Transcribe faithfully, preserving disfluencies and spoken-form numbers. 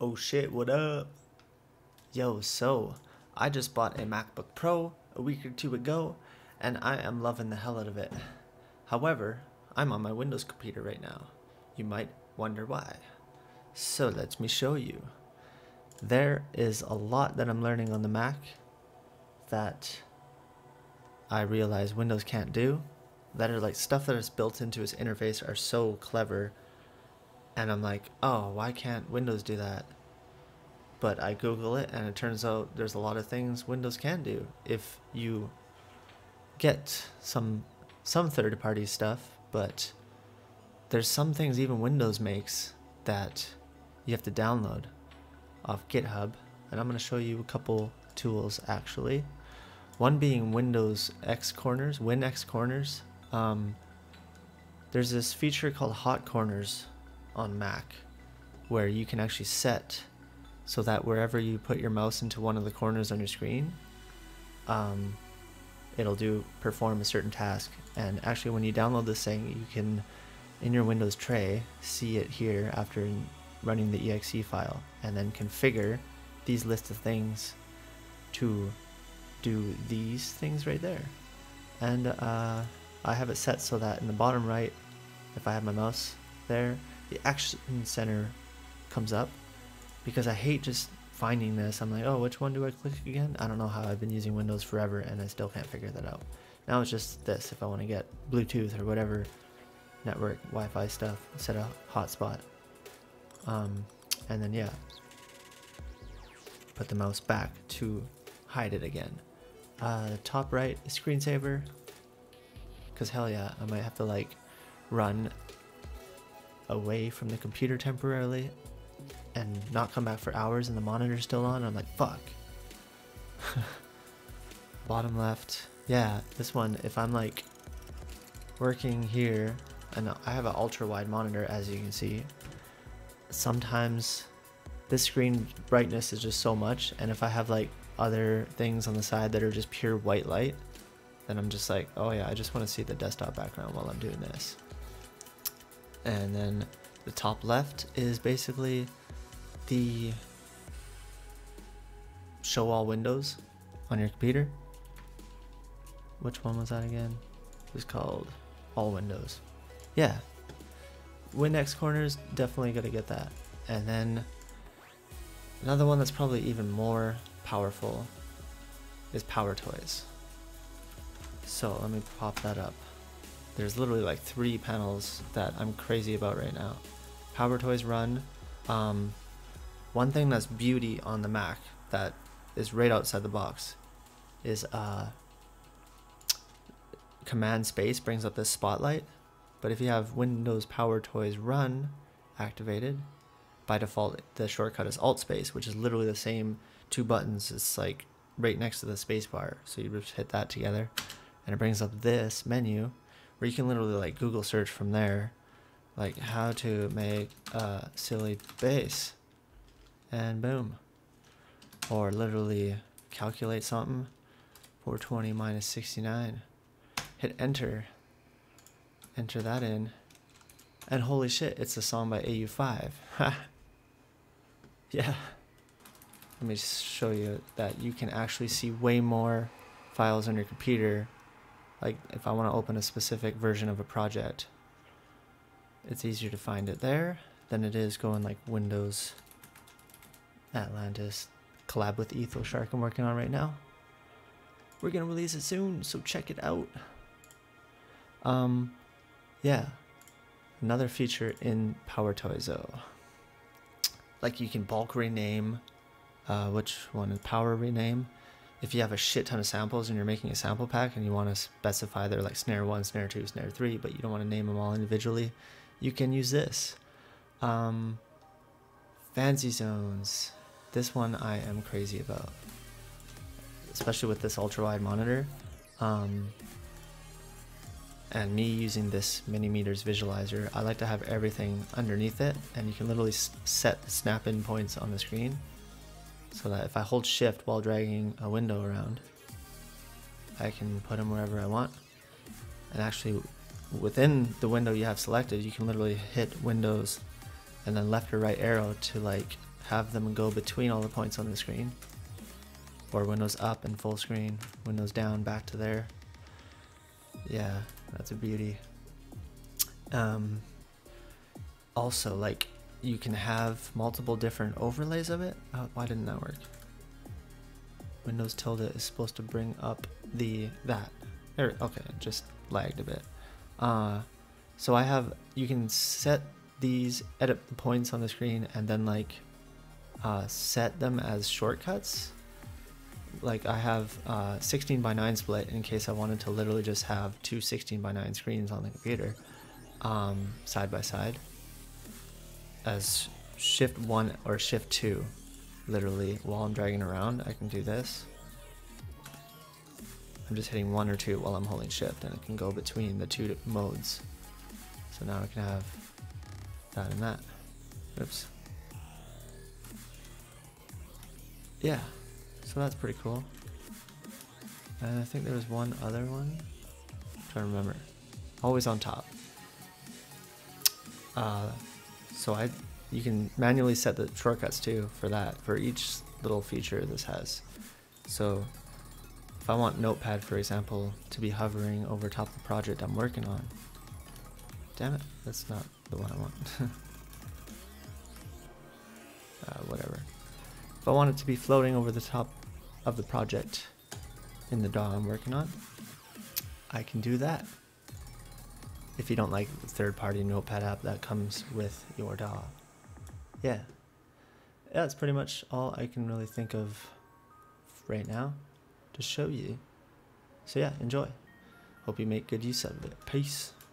Oh shit, what up? Yo, so I just bought a MacBook Pro a week or two ago, and I am loving the hell out of it. However, I'm on my Windows computer right now. You might wonder why. So let me show you. There is a lot that I'm learning on the Mac that I realize Windows can't do. That are like stuff that is built into its interface are so clever. And I'm like, oh, why can't Windows do that? But I Google it and it turns out there's a lot of things Windows can do if you get some some third-party stuff, but there's some things even Windows makes that you have to download off GitHub, and I'm going to show you a couple tools actually. One being Windows Winxcorners, Winxcorners. Um, there's this feature called Hot Corners on Mac where you can actually set so that wherever you put your mouse into one of the corners on your screen, um, it'll do perform a certain task. And actually when you download this thing, you can in your Windows tray see it here after running the E X E file, and then configure these list of things to do these things right there. And uh, I have it set so that in the bottom right, if I have my mouse there, the action center comes up, because I hate just finding this. I'm like, oh, which one do I click again? I don't know how. I've been using Windows forever and I still can't figure that out. Now it's just this if I want to get Bluetooth or whatever network Wi-Fi stuff, set a hotspot. Um, and then yeah, put the mouse back to hide it again. Uh, top right is screensaver, because hell yeah, I might have to like run away from the computer temporarily and not come back for hours and the monitor's still on. I'm like, fuck. Bottom left, yeah, this one, if I'm like working here, and I have an ultra wide monitor, as you can see, sometimes this screen brightness is just so much, and if I have like other things on the side that are just pure white light, then I'm just like, oh yeah, I just want to see the desktop background while I'm doing this. And then the top left is basically the show all windows on your computer. Which one was that again? It was called all windows. Yeah, Winxcorners, definitely gonna get that. And then another one that's probably even more powerful is PowerToys. So let me pop that up. There's literally like three panels that I'm crazy about right now. PowerToys run. Um, one thing that's beauty on the Mac that is right outside the box is uh, command space brings up this spotlight. But if you have Windows PowerToys run activated, by default the shortcut is alt space, which is literally the same two buttons. It's like right next to the space bar. So you just hit that together and it brings up this menu where you can literally like Google search from there, like how to make a silly bass, and boom. Or literally calculate something, four twenty minus sixty-nine, hit enter, enter that in, and holy shit, it's a song by A U five. Yeah. Let me just show you that you can actually see way more files on your computer. Like if I want to open a specific version of a project, it's easier to find it there than it is going like Windows Atlantis collab with Ethel Shark I'm working on right now. We're gonna release it soon, so check it out. Um, yeah, another feature in PowerToys though, like you can bulk rename. Uh, which one is power rename? If you have a shit ton of samples and you're making a sample pack and you want to specify they're like snare one, snare two, snare three, but you don't want to name them all individually, you can use this. Um, FancyZones. This one I am crazy about, especially with this ultra wide monitor. Um, and me using this MiniMeters visualizer, I like to have everything underneath it, and you can literally set snap-in points on the screen, so that if I hold shift while dragging a window around, I can put them wherever I want. And actually within the window you have selected, you can literally hit Windows and then left or right arrow to like have them go between all the points on the screen, or windows up and full screen, windows down back to there. Yeah, that's a beauty. Um, also, like, you can have multiple different overlays of it. Oh, why didn't that work? Windows tilde is supposed to bring up the that. There, okay, it just lagged a bit. Uh, so I have, you can set these, edit the points on the screen, and then like uh, set them as shortcuts. Like I have uh, sixteen by nine split in case I wanted to literally just have two sixteen by nine screens on the computer um, side by side as shift one or shift two. Literally while I'm dragging around, I can do this. I'm just hitting one or two while I'm holding shift, and it can go between the two modes. So now I can have that and that. Oops. Yeah, so that's pretty cool. And I think there was one other one. I'm trying to remember. Always on top. Uh, so I, you can manually set the shortcuts too for that, for each little feature this has. So if I want Notepad, for example, to be hovering over top of the project I'm working on. Damn it, that's not the one I want. uh, whatever. If I want it to be floating over the top of the project in the D A W I'm working on, I can do that. If you don't like the third-party Notepad app that comes with your D A W. Yeah. Yeah, that's pretty much all I can really think of right now to show you. So yeah, enjoy. Hope you make good use of it. Peace.